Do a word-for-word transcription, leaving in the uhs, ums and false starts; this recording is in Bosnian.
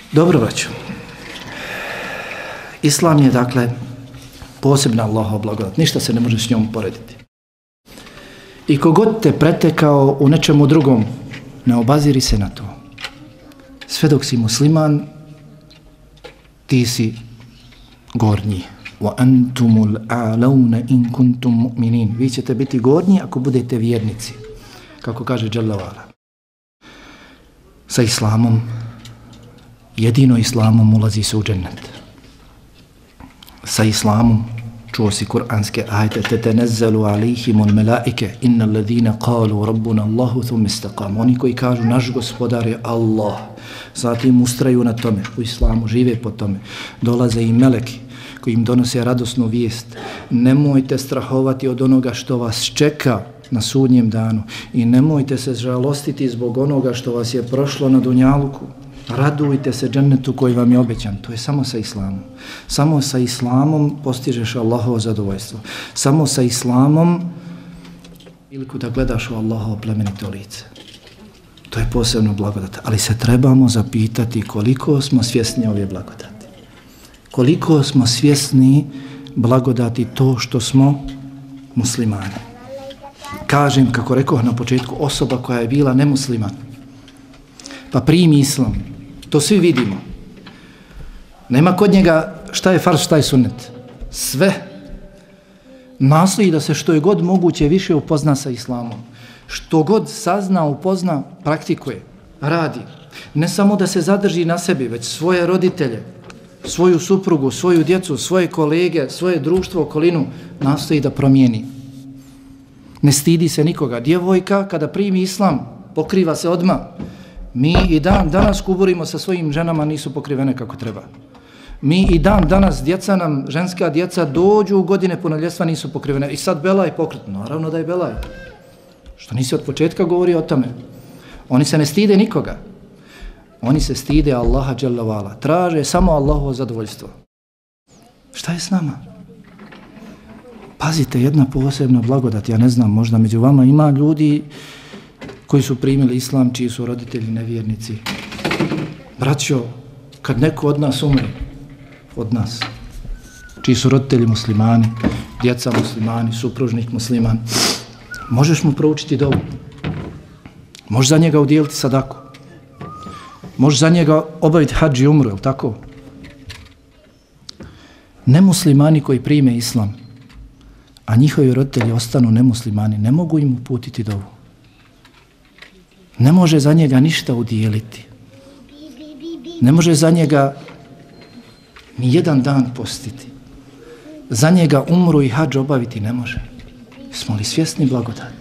Dobro, braćo. Islam je, dakle, posebna Allahova blagodat. Ništa se ne može s njom porediti. I kogod te pretekao u nečemu drugom, ne obaziri se na to. Sve dok si musliman, ti si gornji. وَأَنْتُمُ الْأَعْلَوْنَ إِنْ كُنْتُمْ مُؤْمِنِينَ. Vi ćete biti gornji ako budete vjernici. Kako kaže Jalla wa'ala. Sa islamom, jedino islamom ulazi se u džennet. Sa islamom, čuo si kuranske ajete, tetenezzalu alihimul melaike, inna alladhina qalu rabbuna Allahu thumma istaqamu. Oni koji kažu naš gospodar je Allah, zatim ustraju na tome, u islamu žive po tome, dolaze i meleki koji im donose radosnu vijest. Nemojte strahovati od onoga što vas čeka na sudnjem danu i nemojte se žalostiti zbog onoga što vas je prošlo na dunjaluku. Radujte se džennetu koji vam je obećan. To je samo sa islamom. Samo sa islamom postižeš Allahovo zadovoljstvo. Samo sa islamom priliku da gledaš u Allahovo plemenito lice. To je posebno blagodat. Ali se trebamo zapitati koliko smo svjesni ove blagodati. Koliko smo svjesni blagodati to što smo muslimani. Kažem, kako rekoh na početku, osoba koja je bila nemusliman, pa primi islam, to svi vidimo. Nema kod njega šta je farz, šta je sunnet. Sve. Nastoji da se što je god moguće više upozna sa islamom. Što god sazna, upozna, praktikuje, radi. Ne samo da se zadrži na sebi, već svoje roditelje, svoju suprugu, svoju djecu, svoje kolege, svoje društvo, okolinu, nastoji da promijeni. Ne stidi se nikoga. Djevojka kada primi islam, pokriva se odmah. Mi i dan danas kuburimo sa svojim ženama, nisu pokrivene kako treba. Mi i dan danas, djeca nam, ženska djeca, dođu u godine punoljetstva, nisu pokrivene. I sad belaj pokret. Naravno da je belaj. Što nisi od početka govorio o tome. Oni se ne stide nikoga. Oni se stide Allaha dželle vala. Traže samo Allahovo zadovoljstvo. Šta je s nama? Pazite, jedna posebna blagodat. Ja ne znam, možda među vama ima ljudi koji su primili islam, čiji su roditelji nevjernici. Braćo, kad neko od nas umre, od nas, čiji su roditelji muslimani, djeca muslimani, supružnik musliman, možeš mu proučiti dovu. Možeš za njega udijeliti sadaku. Možeš za njega obaviti hadž i umru, je li tako? Nemuslimani koji prime islam, a njihovi roditelji ostanu nemuslimani, ne mogu im uputiti dovu. Ne može za njega ništa udijeliti. Ne može za njega ni jedan dan postiti. Za njega umru i hadž obaviti ne može. Smo li svjesni blagodati?